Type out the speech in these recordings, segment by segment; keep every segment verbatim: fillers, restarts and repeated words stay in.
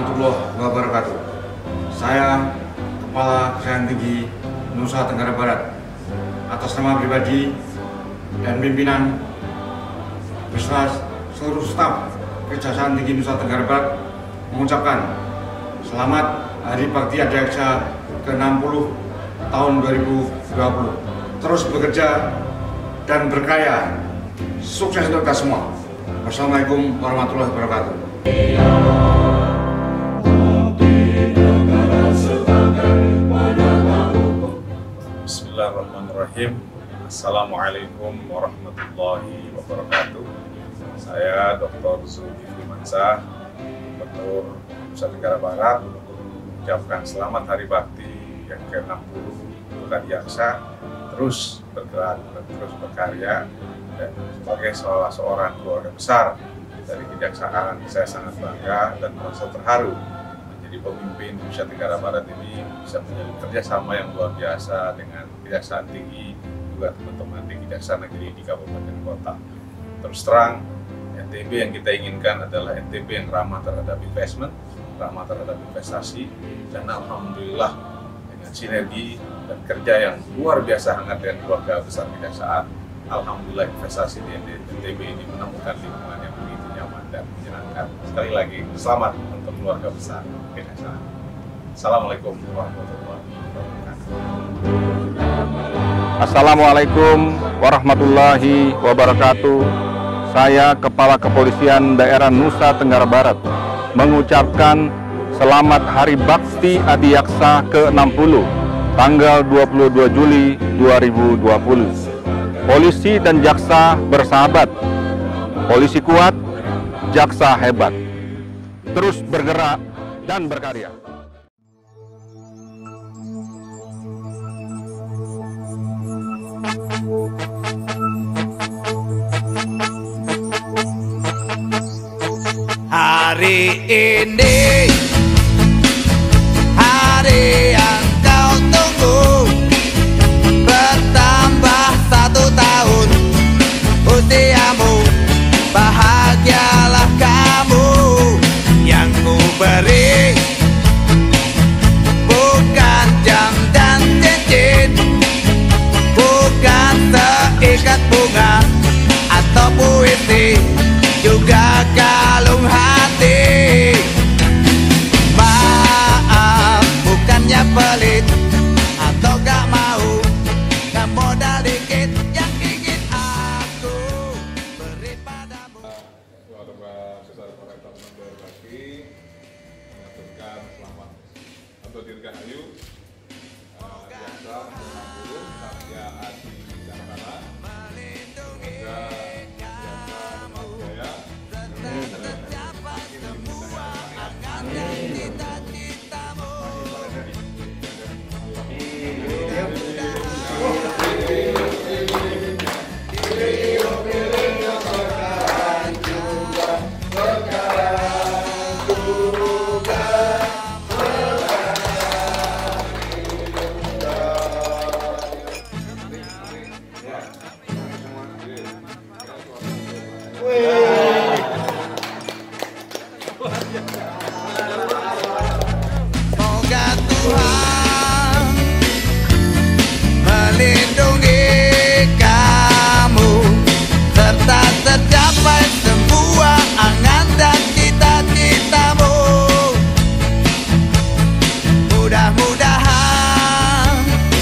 warahmatullahi wabarakatuh. Saya Kepala Kejaksaan Tinggi Nusa Tenggara Barat atas nama pribadi dan pimpinan beserta seluruh staf Kejaksaan Tinggi Nusa Tenggara Barat mengucapkan selamat Hari Bakti Adiaksa ke enam puluh tahun dua ribu dua puluh. Terus bekerja dan berkarya. Sukses untuk kita semua. Wassalamualaikum warahmatullahi wabarakatuh. Bismillahirrahmanirrahim. Assalamualaikum warahmatullahi wabarakatuh. Saya Doktor Zulkifli Mansah, Gubernur Nusa Tenggara Barat, mengucapkan selamat Hari Bakti yang ke enam puluh untuk Adiaksa, terus bergerak dan terus berkarya. Dan sebagai salah seorang keluarga besar dari Kejaksaan, saya sangat bangga dan merasa terharu menjadi pemimpin Nusa Tenggara Barat ini, bisa menjalin kerjasama yang luar biasa dengan Kejaksaan Tinggi, juga teman-teman di Kejaksaan Negeri di Kabupaten Kota. Terus terang, N T B yang kita inginkan adalah N T B yang ramah terhadap investment, ramah terhadap investasi, dan alhamdulillah dengan sinergi dan kerja yang luar biasa hangat dengan keluarga besar Kejaksaan, alhamdulillah investasi di N T B ini menemukan lingkungan yang begitu nyaman dan menyenangkan. Sekali lagi, selamat untuk keluarga besar Kejaksaan. Assalamualaikum warahmatullahi wabarakatuh. Assalamualaikum warahmatullahi wabarakatuh. Saya Kepala Kepolisian Daerah Nusa Tenggara Barat mengucapkan selamat Hari Bakti Adiaksa ke enam puluh tanggal dua puluh dua Juli dua ribu dua puluh. Polisi dan jaksa bersahabat. Polisi kuat, jaksa hebat. Terus bergerak dan berkarya. Hari ini, hari yang kau tunggu, bertambah satu tahun usiamu, bahagialah kamu. Yang ku beri bukan jam dan cincin, bukan seikat bunga atau puisi, juga kalung hati. Maaf, bukannya pelit atau gak mau, gak modal dikit yang ingin aku beri padamu. Keluarga besar Kolektor Member Bakti mengaturkan selamat untuk Dirgahayu Adiaksa ke enam puluh Satya Adi Jakarta. Semoga Tuhan melindungi kamu, serta tercapai semua angan dan cita-citamu. Mudah-mudahan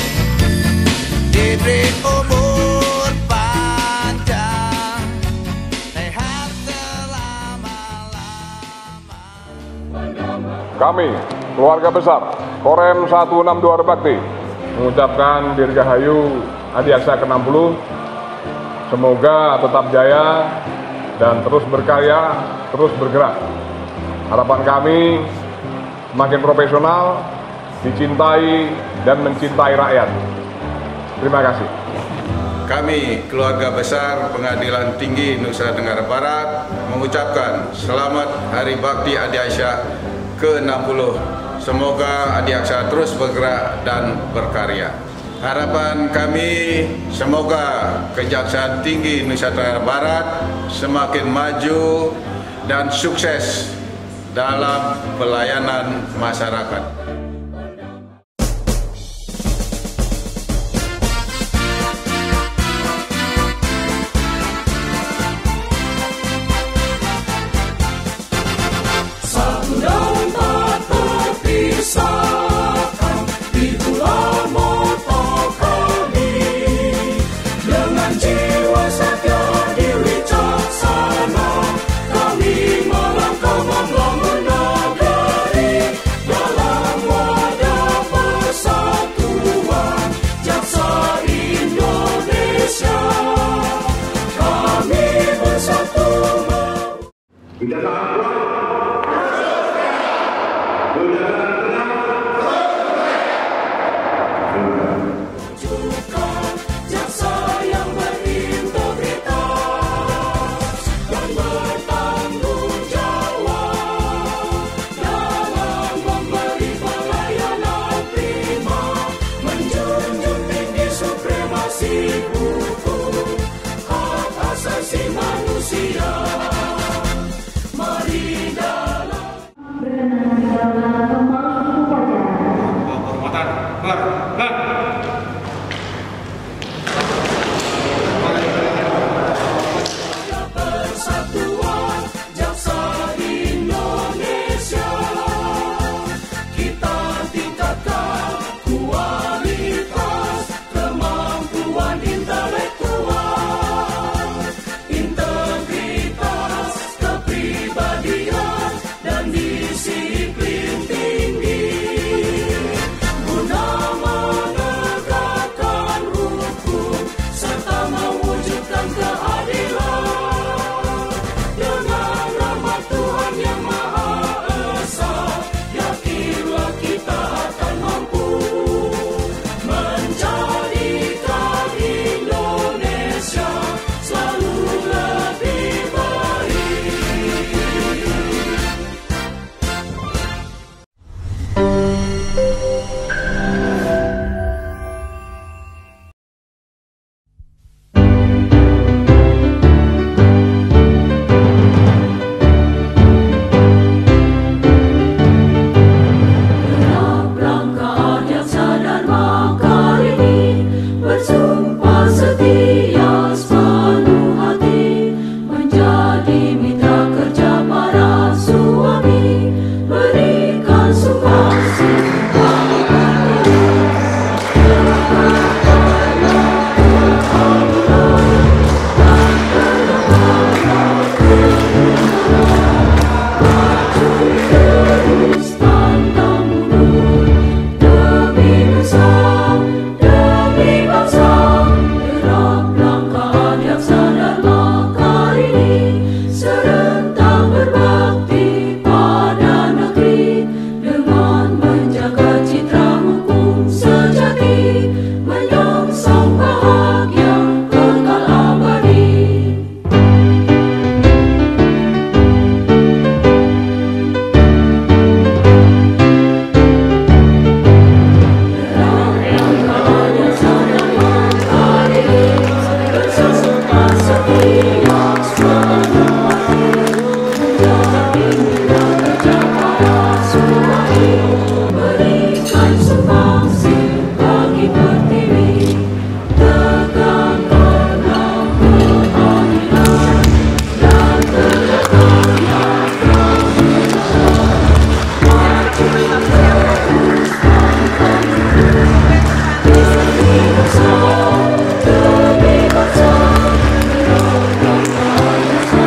diberi umur panjang, sehat selama-lamanya. Kami, keluarga besar Korem seratus enam puluh dua Bakti, mengucapkan Dirgahayu Adiaksa ke enam puluh. Semoga tetap jaya dan terus berkarya, terus bergerak. Harapan kami semakin profesional, dicintai dan mencintai rakyat. Terima kasih. Kami, keluarga besar Pengadilan Tinggi Nusa Tenggara Barat, mengucapkan selamat Hari Bakti Adiaksa ke enam puluh. Semoga Adiaksa terus bergerak dan berkarya. Harapan kami semoga Kejaksaan Tinggi Nusa Tenggara Barat semakin maju dan sukses dalam pelayanan masyarakat.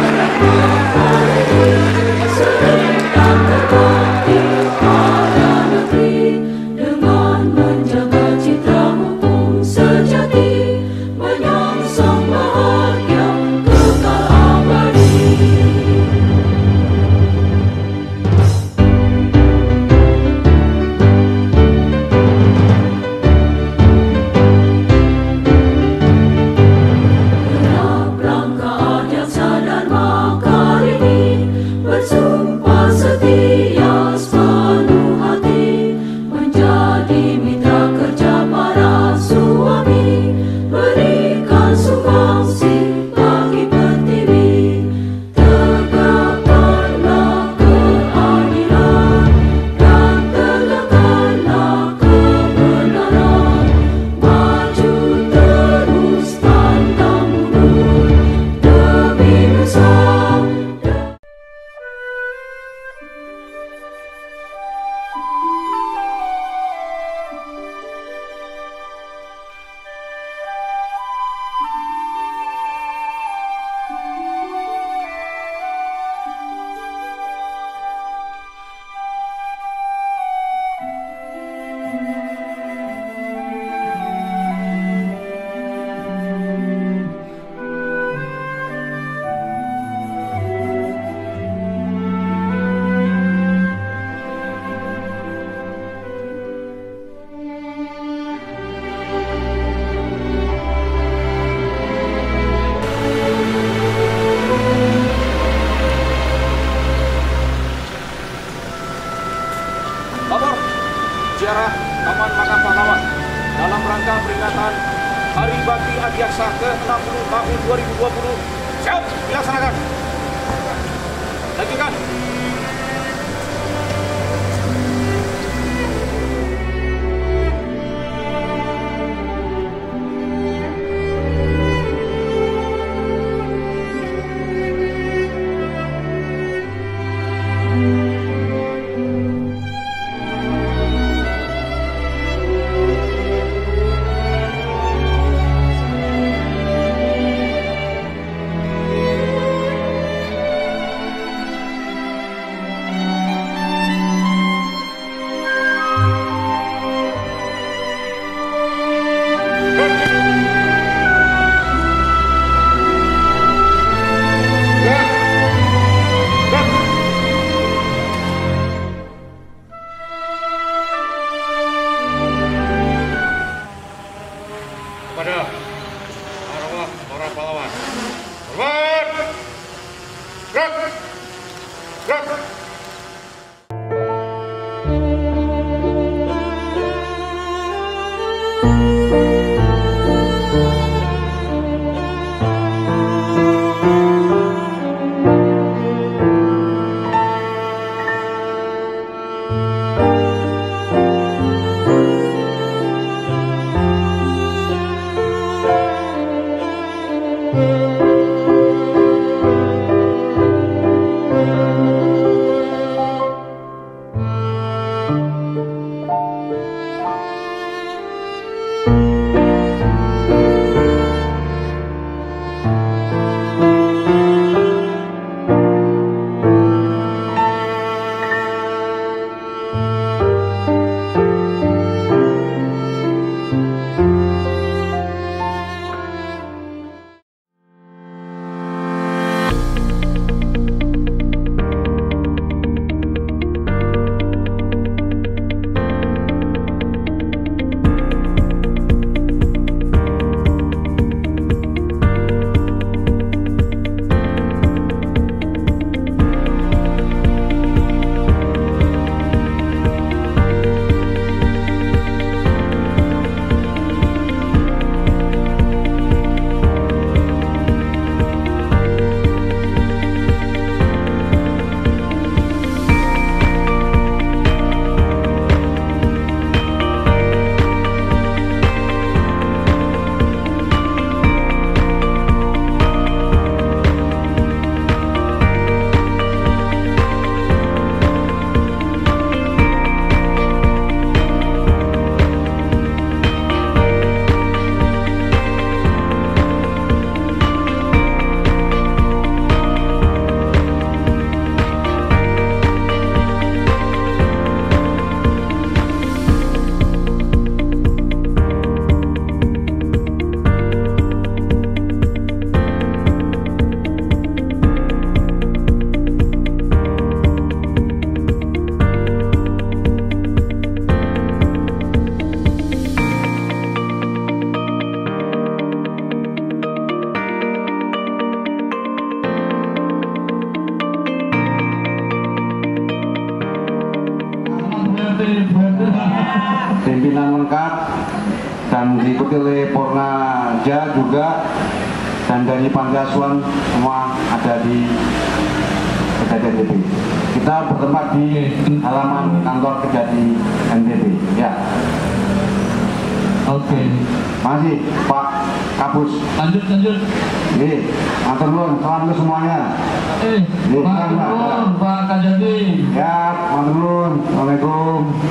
Serentak berbakti pada Lapor, ziarah Taman Makam Pahlawan dalam rangka peringatan Hari Bakti Adiaksa ke enam puluh tahun dua ribu dua puluh. Siap, dilaksanakan. Lanjutkan. Kepada arwah para pahlawan. Hormat! Gerak! Gerak! Pimpinan lengkap dan diikuti oleh Pornaja juga, dan dari Pantiasuhan semua ada di Kejati N T B. Kita bertempat di halaman kantor Kejati N T B. Ya. Oke. Masih Pak Kapus. Lanjut lanjut. Oke, matur nuwun, salam ke semuanya. Eh, matur nuwun Pak Kajati. Ya, matur nuwun. Assalamualaikum.